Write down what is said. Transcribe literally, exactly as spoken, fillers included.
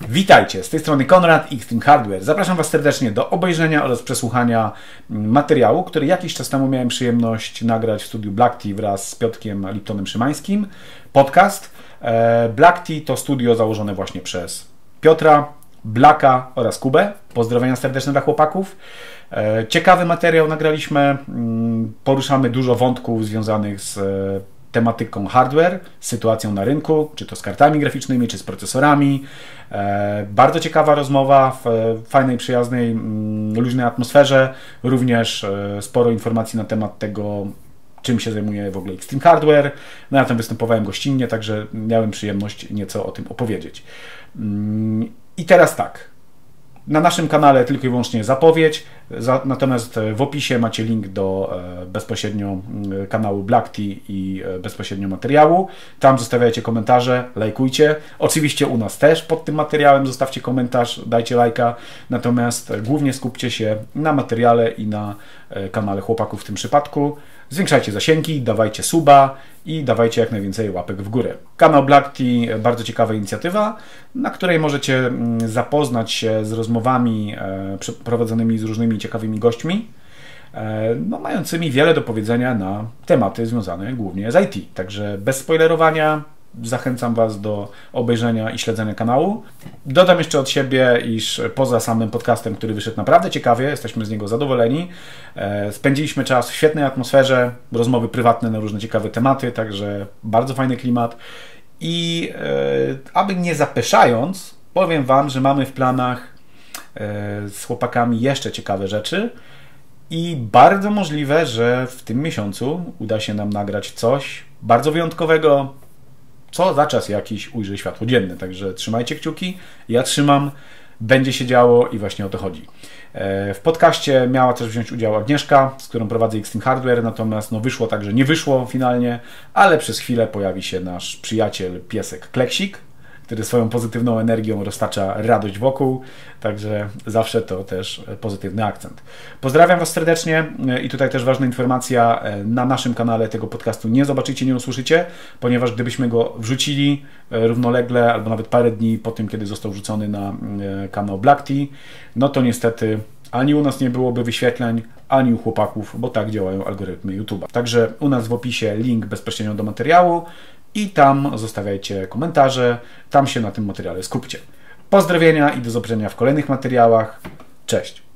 Witajcie, z tej strony Konrad, Xtreme Hardware. Zapraszam Was serdecznie do obejrzenia oraz przesłuchania materiału, który jakiś czas temu miałem przyjemność nagrać w studiu Black Tea wraz z Piotrkiem Liptonem Szymańskim. Podcast. Black Tea to studio założone właśnie przez Piotra, Blacka oraz Kubę. Pozdrowienia serdeczne dla chłopaków. Ciekawy materiał nagraliśmy. Poruszamy dużo wątków związanych z tematyką hardware, sytuacją na rynku, czy to z kartami graficznymi, czy z procesorami. E, bardzo ciekawa rozmowa w fajnej, przyjaznej, luźnej atmosferze. Również e, sporo informacji na temat tego, czym się zajmuje w ogóle Xtreme Hardware. No, ja tam występowałem gościnnie, także miałem przyjemność nieco o tym opowiedzieć. Mm, I teraz tak. Na naszym kanale tylko i wyłącznie zapowiedź, za, natomiast w opisie macie link do e, bezpośrednio e, kanału Black Tea i e, bezpośrednio materiału. Tam zostawiajcie komentarze, lajkujcie. Oczywiście u nas też pod tym materiałem zostawcie komentarz, dajcie lajka, natomiast e, głównie skupcie się na materiale i na e, kanale chłopaków w tym przypadku. Zwiększajcie zasięgi, dawajcie suba i dawajcie jak najwięcej łapek w górę. Kanał Black Tea, bardzo ciekawa inicjatywa, na której możecie zapoznać się z rozmowami prowadzonymi z różnymi ciekawymi gośćmi, no, mającymi wiele do powiedzenia na tematy związane głównie z I T. Także bez spoilerowania zachęcam Was do obejrzenia i śledzenia kanału. Dodam jeszcze od siebie, iż poza samym podcastem, który wyszedł naprawdę ciekawie, jesteśmy z niego zadowoleni, spędziliśmy czas w świetnej atmosferze, rozmowy prywatne na różne ciekawe tematy, także bardzo fajny klimat. I aby nie zapeszając, powiem Wam, że mamy w planach z chłopakami jeszcze ciekawe rzeczy i bardzo możliwe, że w tym miesiącu uda się nam nagrać coś bardzo wyjątkowego, co za czas jakiś ujrzy światło dzienne. Także trzymajcie kciuki, ja trzymam, będzie się działo i właśnie o to chodzi. W podcaście miała też wziąć udział Agnieszka, z którą prowadzę Xtreme Hardware, natomiast no wyszło tak, że nie wyszło finalnie, ale przez chwilę pojawi się nasz przyjaciel, piesek Kleksik, który swoją pozytywną energią roztacza radość wokół, także zawsze to też pozytywny akcent. Pozdrawiam Was serdecznie i tutaj też ważna informacja, na naszym kanale tego podcastu nie zobaczycie, nie usłyszycie, ponieważ gdybyśmy go wrzucili równolegle albo nawet parę dni po tym, kiedy został wrzucony na kanał Black Tea, no to niestety ani u nas nie byłoby wyświetleń, ani u chłopaków, bo tak działają algorytmy YouTube'a. Także u nas w opisie link bezpośrednio do materiału i tam zostawiajcie komentarze, tam się na tym materiale skupcie. Pozdrowienia i do zobaczenia w kolejnych materiałach. Cześć!